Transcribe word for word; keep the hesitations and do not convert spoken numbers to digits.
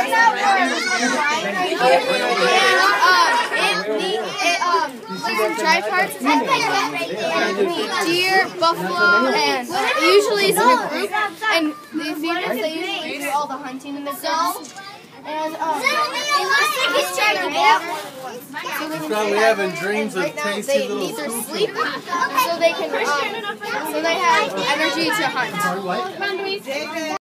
Dry parts and deer, buffalo, and usually it's in a group. And the females, they usually do all the hunting in the groups. And um, He's probably having dreams of tasty they little need their sleep, so they can um, so they have energy to hunt.